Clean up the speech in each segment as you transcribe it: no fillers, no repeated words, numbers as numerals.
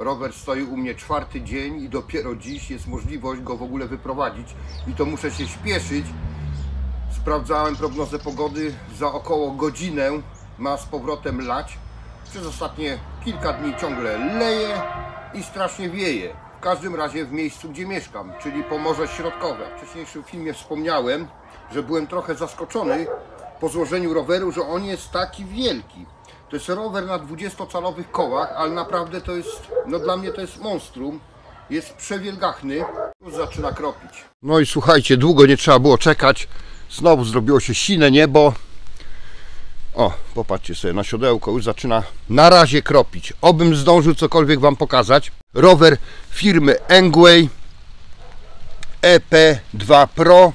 Rower stoi u mnie 4. dzień i dopiero dziś jest możliwość go w ogóle wyprowadzić i to muszę się śpieszyć. Sprawdzałem prognozę pogody, za około godzinę ma z powrotem lać. Przez ostatnie kilka dni ciągle leje i strasznie wieje. W każdym razie w miejscu, gdzie mieszkam, czyli Pomorze Środkowe. W wcześniejszym filmie wspomniałem, że byłem trochę zaskoczony po złożeniu roweru, że on jest taki wielki. To jest rower na 20-calowych kołach, ale naprawdę to jest, no dla mnie to jest monstrum. Jest przewielgachny. Już zaczyna kropić. No i słuchajcie, długo nie trzeba było czekać. Znowu zrobiło się sine niebo. O, popatrzcie sobie na siodełko, już zaczyna na razie kropić. Obym zdążył cokolwiek wam pokazać. Rower firmy Engway EP2 Pro.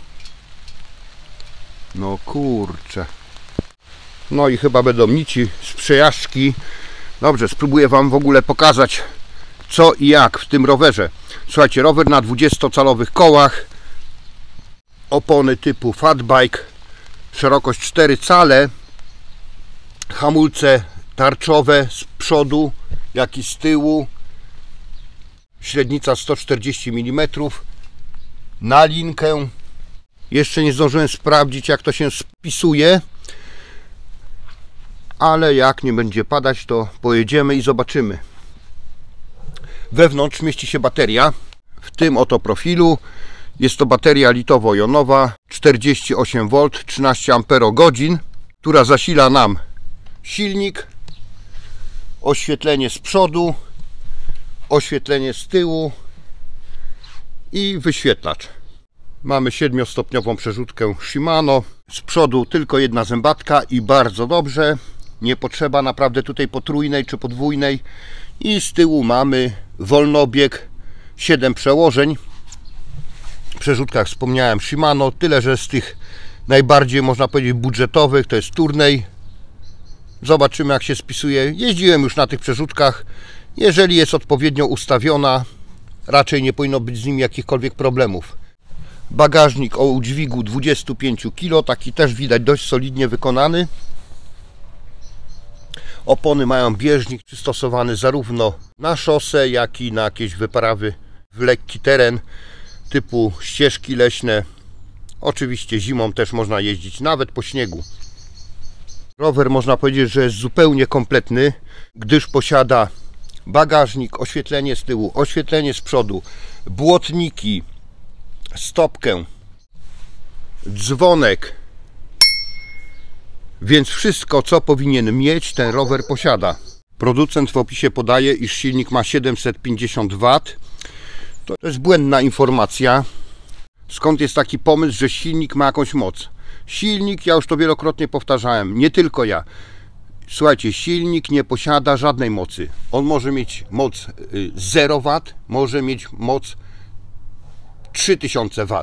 No kurczę. No i chyba będą nici z przejażdżki. Dobrze, spróbuję wam w ogóle pokazać co i jak w tym rowerze. Słuchajcie, rower na 20-calowych kołach. Opony typu fatbike. Szerokość 4 cale. Hamulce tarczowe z przodu, jak i z tyłu. Średnica 140 mm. Na linkę. Jeszcze nie zdążyłem sprawdzić, jak to się spisuje. Ale jak nie będzie padać, to pojedziemy i zobaczymy. Wewnątrz mieści się bateria. W tym oto profilu. Jest to bateria litowo-jonowa 48V, 13 Ah, która zasila nam silnik, oświetlenie z przodu, oświetlenie z tyłu i wyświetlacz. Mamy 7-stopniową przerzutkę Shimano. Z przodu tylko jedna zębatka i bardzo dobrze. Nie potrzeba naprawdę tutaj potrójnej czy podwójnej. I z tyłu mamy wolnobieg, 7 przełożeń. W przerzutkach wspomniałem Shimano, tyle że z tych najbardziej, można powiedzieć, budżetowych to jest Tourney. Zobaczymy, jak się spisuje. Jeździłem już na tych przerzutkach. Jeżeli jest odpowiednio ustawiona, raczej nie powinno być z nimi jakichkolwiek problemów. Bagażnik o udźwigu 25 kg, taki też widać dość solidnie wykonany. Opony mają bieżnik przystosowany zarówno na szosę, jak i na jakieś wyprawy w lekki teren typu ścieżki leśne. Oczywiście zimą też można jeździć, nawet po śniegu. Rower można powiedzieć, że jest zupełnie kompletny, gdyż posiada bagażnik, oświetlenie z tyłu, oświetlenie z przodu, błotniki, stopkę, dzwonek. Więc wszystko, co powinien mieć, ten rower posiada. Producent w opisie podaje, iż silnik ma 750 W. To jest błędna informacja. Skąd jest taki pomysł, że silnik ma jakąś moc? Silnik, ja już to wielokrotnie powtarzałem, nie tylko ja. Słuchajcie, silnik nie posiada żadnej mocy. On może mieć moc 0 W, może mieć moc 3000 W.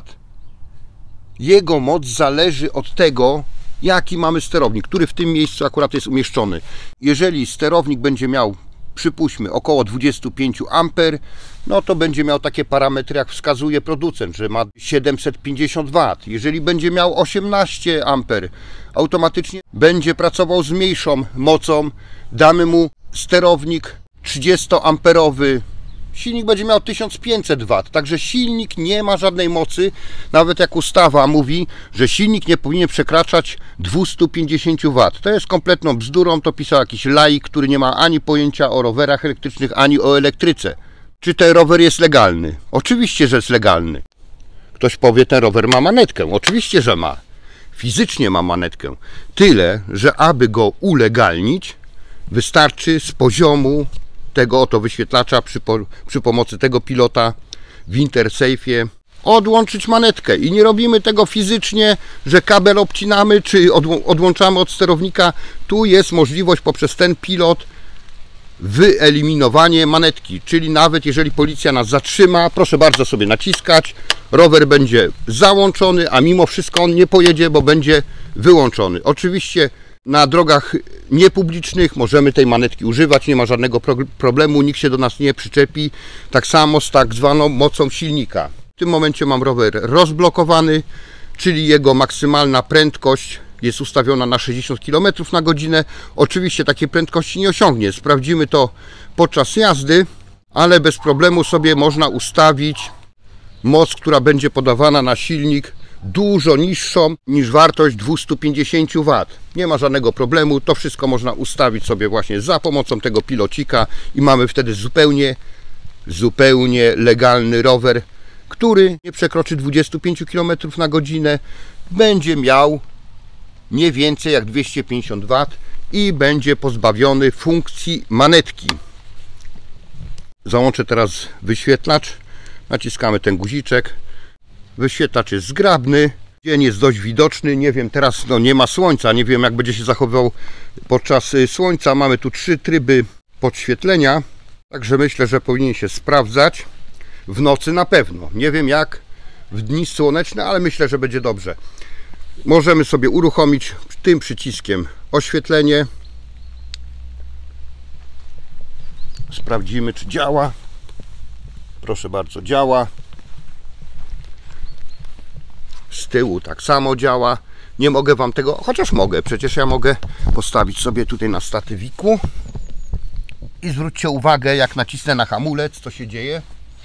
Jego moc zależy od tego, jaki mamy sterownik, który w tym miejscu akurat jest umieszczony. Jeżeli sterownik będzie miał, przypuśćmy, około 25 A, no to będzie miał takie parametry, jak wskazuje producent, że ma 750 W. Jeżeli będzie miał 18 A, automatycznie będzie pracował z mniejszą mocą. Damy mu sterownik 30-amperowy. Silnik będzie miał 1500 W, także silnik nie ma żadnej mocy. Nawet jak ustawa mówi, że silnik nie powinien przekraczać 250 W. To jest kompletną bzdurą, to pisał jakiś laik, który nie ma ani pojęcia o rowerach elektrycznych, ani o elektryce. Czy ten rower jest legalny? Oczywiście, że jest legalny. Ktoś powie, ten rower ma manetkę. Oczywiście, że ma. Fizycznie ma manetkę. Tyle, że aby go ulegalnić, wystarczy z poziomu tego oto wyświetlacza przy pomocy tego pilota w Intersafe'ie odłączyć manetkę. I nie robimy tego fizycznie, że kabel obcinamy czy odłączamy od sterownika. Tu jest możliwość poprzez ten pilot wyeliminowanie manetki, czyli nawet jeżeli policja nas zatrzyma, proszę bardzo sobie naciskać, rower będzie załączony, a mimo wszystko on nie pojedzie, bo będzie wyłączony. Oczywiście na drogach niepublicznych możemy tej manetki używać, nie ma żadnego problemu, nikt się do nas nie przyczepi, tak samo z tak zwaną mocą silnika. W tym momencie mam rower rozblokowany, czyli jego maksymalna prędkość jest ustawiona na 60 km na godzinę. Oczywiście takiej prędkości nie osiągnie. Sprawdzimy to podczas jazdy, ale bez problemu sobie można ustawić moc, która będzie podawana na silnik dużo niższą niż wartość 250 W. Nie ma żadnego problemu, to wszystko można ustawić sobie właśnie za pomocą tego pilocika i mamy wtedy zupełnie legalny rower, który nie przekroczy 25 km na godzinę, będzie miał nie więcej jak 250 W i będzie pozbawiony funkcji manetki. Załączę teraz wyświetlacz, naciskamy ten guziczek. Wyświetlacz jest zgrabny, dzień jest dość widoczny, nie wiem, teraz nie ma słońca, nie wiem jak będzie się zachowywał podczas słońca. Mamy tu 3 tryby podświetlenia, także myślę, że powinien się sprawdzać. W nocy na pewno, nie wiem jak w dni słoneczne, ale myślę, że będzie dobrze. Możemy sobie uruchomić tym przyciskiem oświetlenie. Sprawdzimy, czy działa. Proszę bardzo, działa. Z tyłu tak samo działa. Nie mogę Wam tego, chociaż mogę, przecież ja mogę postawić sobie tutaj na statywiku. I zwróćcie uwagę, jak nacisnę na hamulec, co się dzieje.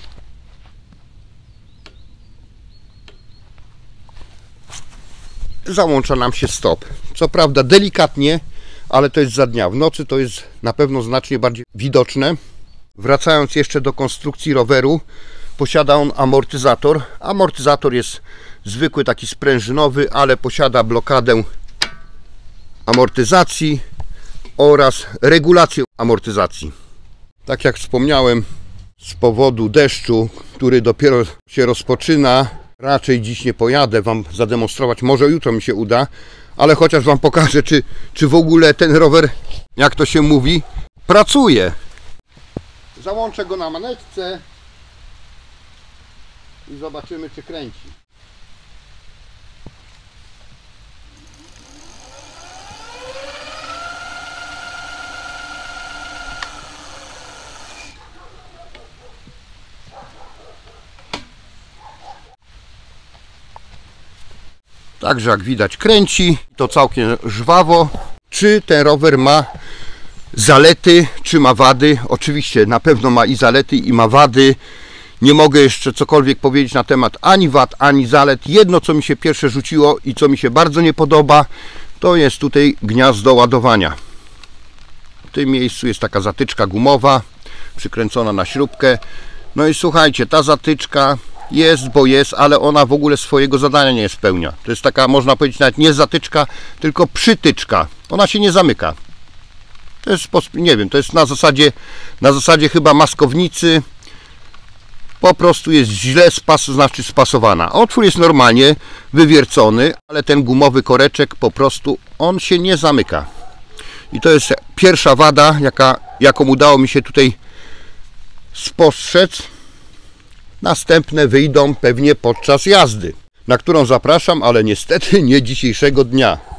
Załącza nam się stop. Co prawda delikatnie, ale to jest za dnia. W nocy to jest na pewno znacznie bardziej widoczne. Wracając jeszcze do konstrukcji roweru, posiada on amortyzator. Amortyzator jest zwykły, taki sprężynowy, ale posiada blokadę amortyzacji oraz regulację amortyzacji. Tak jak wspomniałem, z powodu deszczu, który dopiero się rozpoczyna, raczej dziś nie pojadę Wam zademonstrować, może jutro mi się uda, ale chociaż Wam pokażę, czy w ogóle ten rower, jak to się mówi, pracuje. Załączę go na manetce i zobaczymy, czy kręci. Także jak widać kręci, to całkiem żwawo. Czy ten rower ma zalety, czy ma wady? Oczywiście na pewno ma i zalety, i ma wady. Nie mogę jeszcze cokolwiek powiedzieć na temat ani wad, ani zalet. Jedno, co mi się pierwsze rzuciło i co mi się bardzo nie podoba, to jest tutaj gniazdo ładowania. W tym miejscu jest taka zatyczka gumowa przykręcona na śrubkę. No i słuchajcie, ta zatyczka jest, bo jest, ale ona w ogóle swojego zadania nie spełnia. To jest taka, można powiedzieć, nawet nie zatyczka, tylko przytyczka. Ona się nie zamyka. To jest, nie wiem, to jest na zasadzie chyba maskownicy. Po prostu jest źle spasowana. Otwór jest normalnie wywiercony, ale ten gumowy koreczek po prostu on się nie zamyka. I to jest pierwsza wada, jaką udało mi się tutaj spostrzec. Następne wyjdą pewnie podczas jazdy, na którą zapraszam, ale niestety nie dzisiejszego dnia.